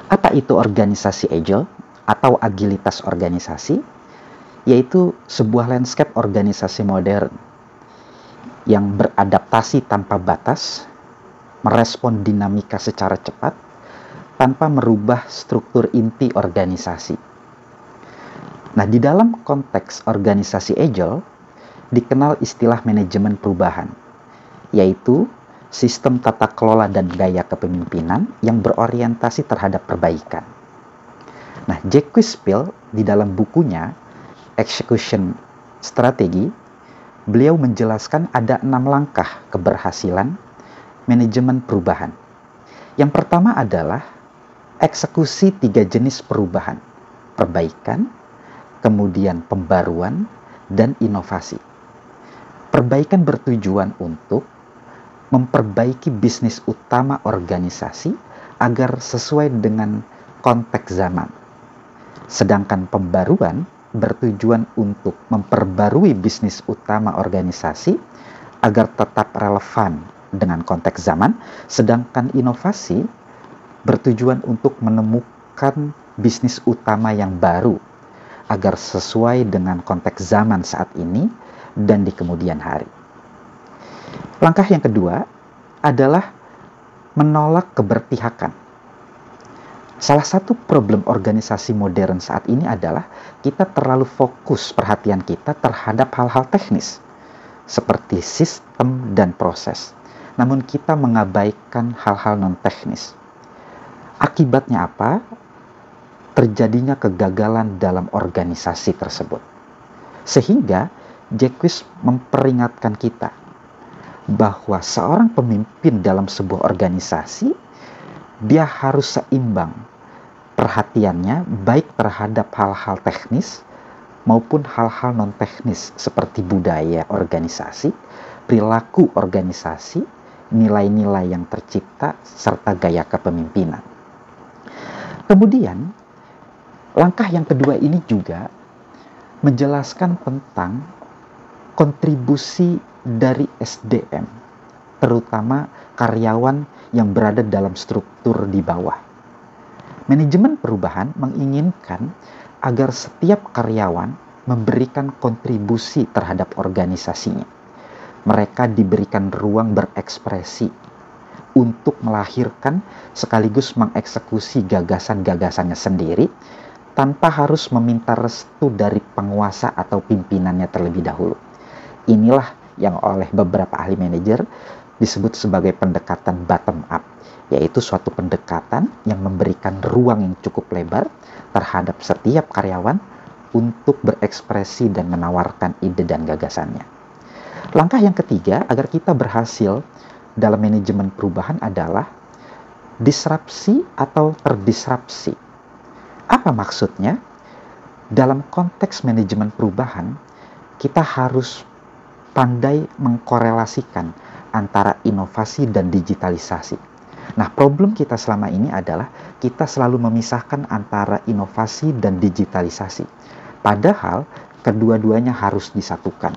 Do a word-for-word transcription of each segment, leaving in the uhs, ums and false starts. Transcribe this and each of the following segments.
Apa itu organisasi agile atau agilitas organisasi? Yaitu sebuah landscape organisasi modern yang beradaptasi tanpa batas, merespon dinamika secara cepat, tanpa merubah struktur inti organisasi. Nah, di dalam konteks organisasi agile, dikenal istilah manajemen perubahan, yaitu sistem tata kelola dan gaya kepemimpinan yang berorientasi terhadap perbaikan. Nah, Jacques Spill di dalam bukunya Execution Strategy, beliau menjelaskan ada enam langkah keberhasilan manajemen perubahan. Yang pertama adalah eksekusi tiga jenis perubahan, perbaikan, kemudian pembaruan, dan inovasi. Perbaikan bertujuan untuk memperbaiki bisnis utama organisasi agar sesuai dengan konteks zaman. Sedangkan pembaruan bertujuan untuk memperbarui bisnis utama organisasi agar tetap relevan dengan konteks zaman, sedangkan inovasi bertujuan untuk menemukan bisnis utama yang baru agar sesuai dengan konteks zaman saat ini dan di kemudian hari. Langkah yang kedua adalah menolak keberpihakan. Salah satu problem organisasi modern saat ini adalah kita terlalu fokus perhatian kita terhadap hal-hal teknis seperti sistem dan proses, namun kita mengabaikan hal-hal non-teknis. Akibatnya apa? Terjadinya kegagalan dalam organisasi tersebut. Sehingga Jacques memperingatkan kita bahwa seorang pemimpin dalam sebuah organisasi, dia harus seimbang perhatiannya baik terhadap hal-hal teknis maupun hal-hal non-teknis seperti budaya organisasi, perilaku organisasi, nilai-nilai yang tercipta, serta gaya kepemimpinan. Kemudian, langkah yang kedua ini juga menjelaskan tentang kontribusi dari S D M, terutama karyawan yang berada dalam struktur di bawah. Manajemen perubahan menginginkan agar setiap karyawan memberikan kontribusi terhadap organisasinya. Mereka diberikan ruang berekspresi untuk melahirkan sekaligus mengeksekusi gagasan-gagasannya sendiri tanpa harus meminta restu dari penguasa atau pimpinannya terlebih dahulu. Inilah yang oleh beberapa ahli manajer disebut sebagai pendekatan bottom up, yaitu suatu pendekatan yang memberikan ruang yang cukup lebar terhadap setiap karyawan untuk berekspresi dan menawarkan ide dan gagasannya. Langkah yang ketiga agar kita berhasil dalam manajemen perubahan adalah disrupsi atau terdisrupsi. Apa maksudnya? Dalam konteks manajemen perubahan, kita harus pandai mengkorelasikan antara inovasi dan digitalisasi. Nah, problem kita selama ini adalah kita selalu memisahkan antara inovasi dan digitalisasi. Padahal kedua-duanya harus disatukan.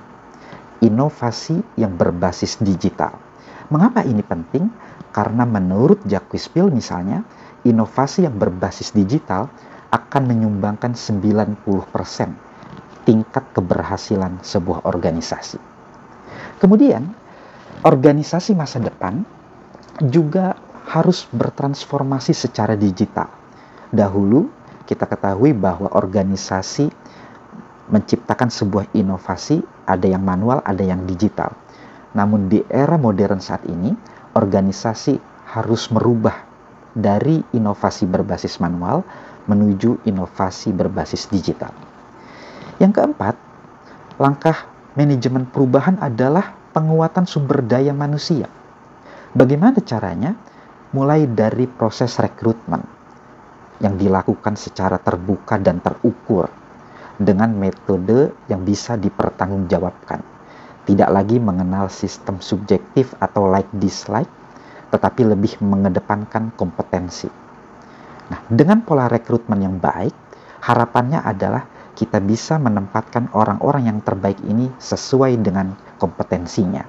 Inovasi yang berbasis digital. Mengapa ini penting? Karena menurut Jacques Spill misalnya, inovasi yang berbasis digital akan menyumbangkan sembilan puluh persen tingkat keberhasilan sebuah organisasi. Kemudian, organisasi masa depan juga harus bertransformasi secara digital. Dahulu, kita ketahui bahwa organisasi menciptakan sebuah inovasi, ada yang manual, ada yang digital. Namun di era modern saat ini, organisasi harus merubah dari inovasi berbasis manual menuju inovasi berbasis digital. Yang keempat, langkah manajemen perubahan adalah penguatan sumber daya manusia. Bagaimana caranya? Mulai dari proses rekrutmen yang dilakukan secara terbuka dan terukur dengan metode yang bisa dipertanggungjawabkan. Tidak lagi mengenal sistem subjektif atau like dislike, tetapi lebih mengedepankan kompetensi. Nah, dengan pola rekrutmen yang baik, harapannya adalah kita bisa menempatkan orang-orang yang terbaik ini sesuai dengan kompetensinya.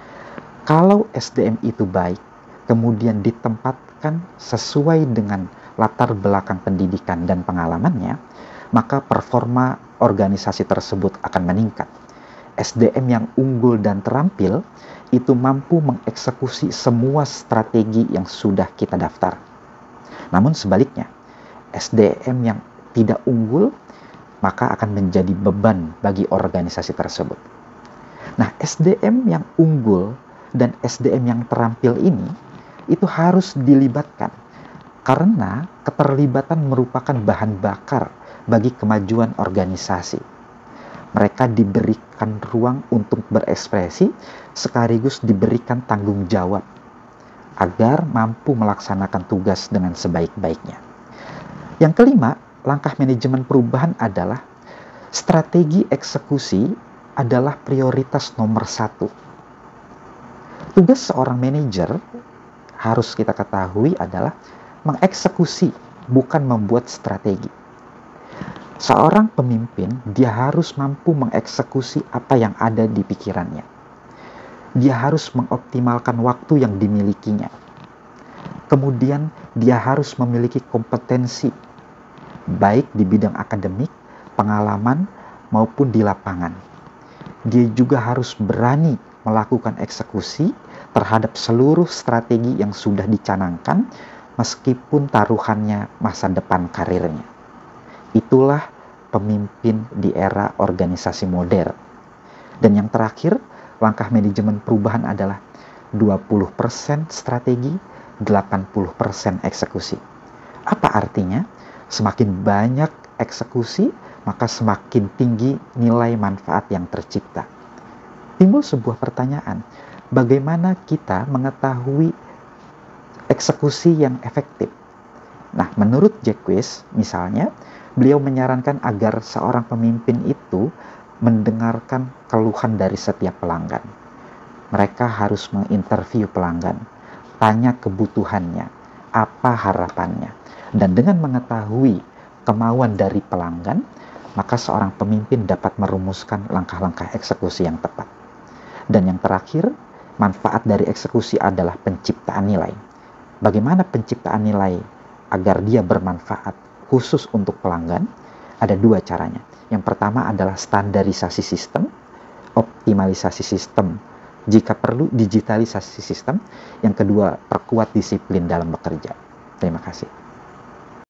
Kalau S D M itu baik, kemudian ditempatkan sesuai dengan latar belakang pendidikan dan pengalamannya, maka performa organisasi tersebut akan meningkat. S D M yang unggul dan terampil itu mampu mengeksekusi semua strategi yang sudah kita daftar. Namun sebaliknya, S D M yang tidak unggul maka akan menjadi beban bagi organisasi tersebut. Nah, S D M yang unggul dan S D M yang terampil ini itu harus dilibatkan karena keterlibatan merupakan bahan bakar bagi kemajuan organisasi. Mereka diberikan ruang untuk berekspresi sekaligus diberikan tanggung jawab agar mampu melaksanakan tugas dengan sebaik-baiknya. Yang kelima, langkah manajemen perubahan adalah strategi eksekusi adalah prioritas nomor satu. Tugas seorang manajer harus kita ketahui adalah mengeksekusi, bukan membuat strategi. Seorang pemimpin, dia harus mampu mengeksekusi apa yang ada di pikirannya. Dia harus mengoptimalkan waktu yang dimilikinya. Kemudian, dia harus memiliki kompetensi, baik di bidang akademik, pengalaman, maupun di lapangan. Dia juga harus berani melakukan eksekusi terhadap seluruh strategi yang sudah dicanangkan, meskipun taruhannya masa depan karirnya. Itulah pemimpin di era organisasi modern. Dan yang terakhir, langkah manajemen perubahan adalah dua puluh persen strategi, delapan puluh persen eksekusi. Apa artinya? Semakin banyak eksekusi, maka semakin tinggi nilai manfaat yang tercipta. Timbul sebuah pertanyaan, bagaimana kita mengetahui eksekusi yang efektif? Nah, menurut Jacques, misalnya, beliau menyarankan agar seorang pemimpin itu mendengarkan keluhan dari setiap pelanggan. Mereka harus menginterview pelanggan, tanya kebutuhannya, apa harapannya. Dan dengan mengetahui kemauan dari pelanggan, maka seorang pemimpin dapat merumuskan langkah-langkah eksekusi yang tepat. Dan yang terakhir, manfaat dari eksekusi adalah penciptaan nilai. Bagaimana penciptaan nilai agar dia bermanfaat khusus untuk pelanggan? Ada dua caranya. Yang pertama adalah standarisasi sistem, optimalisasi sistem, jika perlu digitalisasi sistem. Yang kedua, perkuat disiplin dalam bekerja. Terima kasih.